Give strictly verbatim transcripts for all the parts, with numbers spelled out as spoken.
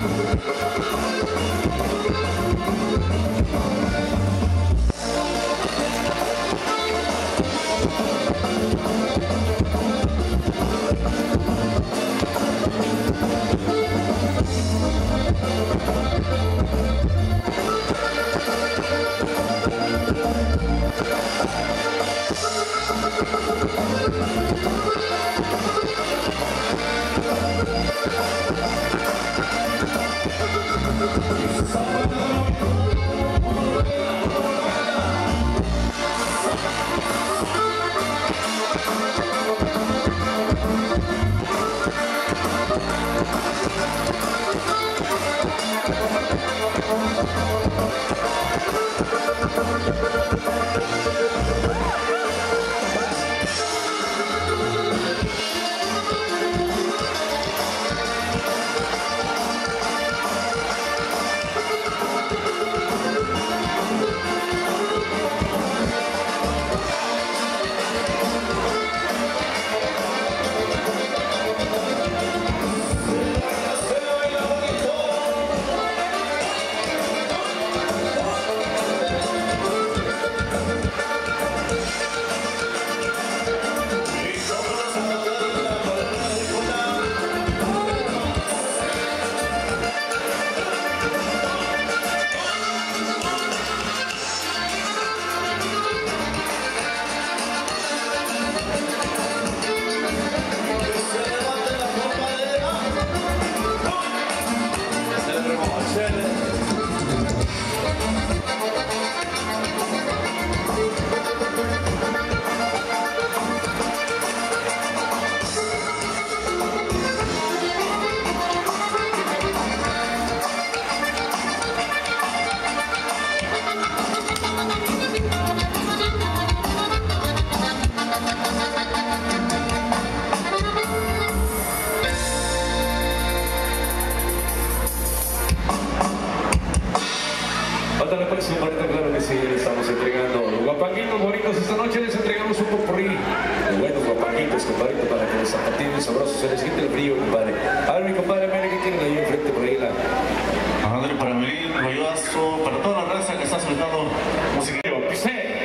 Claro que sí, le estamos entregando los guapanguitos bonitos. Esta noche les entregamos un popurrí de buenos guapanguitos, compadrito, para que los zapatines sabrosos se les quite el frío, compadre. A ver, mi compadre, mire que tienen ahí enfrente por ahí la... Ándale, para Melín, Rollazo, para toda la raza que está soltando música. ¡Pise!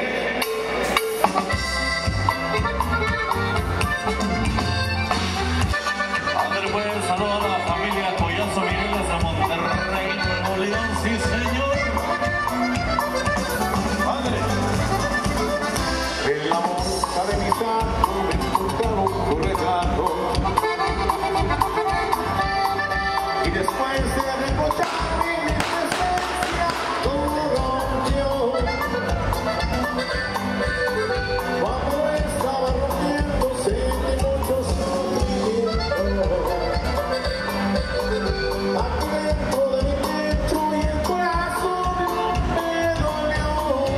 Ándale, pues, saludo a la familia Collazo Mireles de Monterrey, Nuevo León, sí, señor. En la boca de mi santo me encontraron un regalo y después de reprocharme mi presencia todo rompió. Cuando estaba rompiéndose de muchos sentimientos aquí dentro de mi pecho y el corazón me dolió.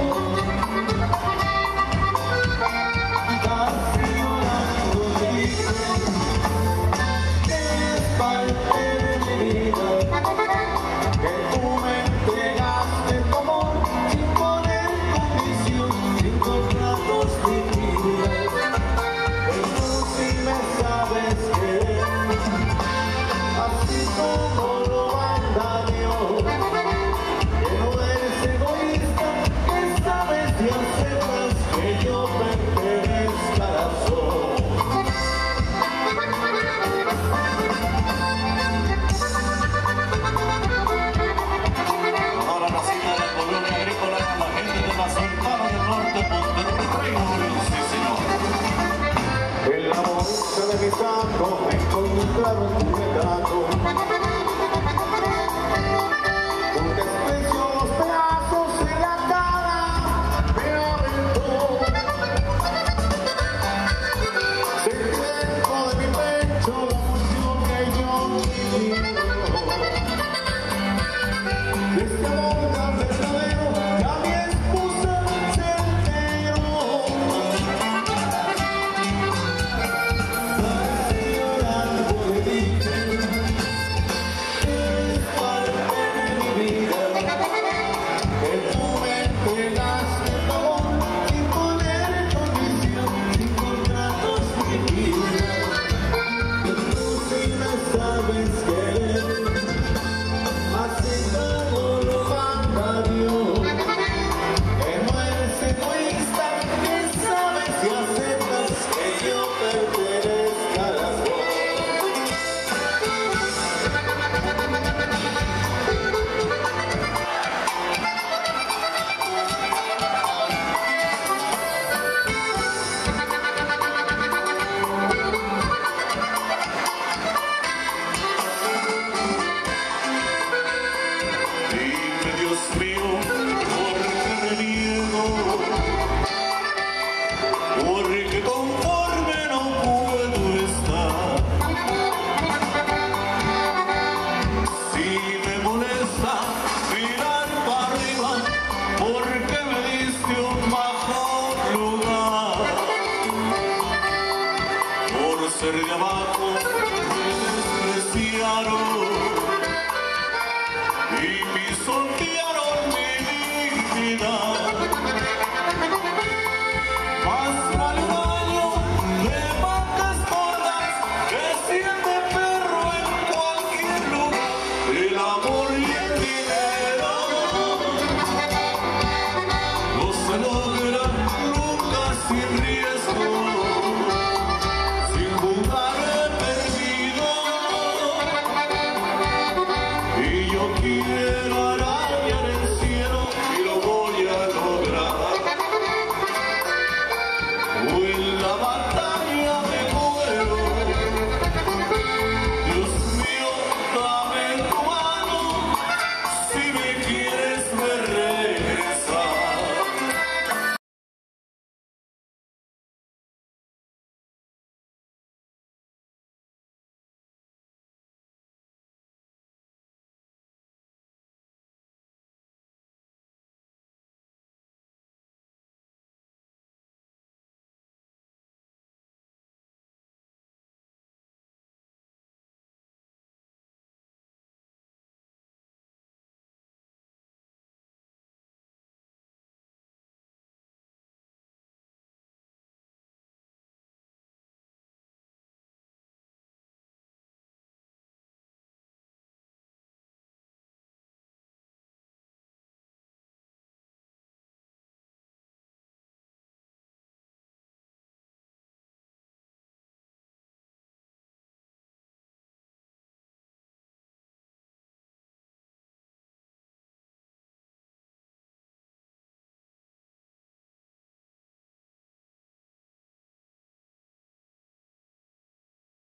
Que tú me entregaste tu amor sin poner condición, sin contratos ni vida. Pero tú sí me sabes querer, así como lo manda Dios. Que no eres egoísta, que sabes y aceptas que yo pertenezca a la sola. En la bolsa de mi saco me encontraron tu retrato. Un desprecio, los pedazos en la cara me aventó. Sentí dentro de mi pecho la emoción que yo viví. Este amor tan verdadero que a mi esposa se enteró. Parecía algo de ti. quiero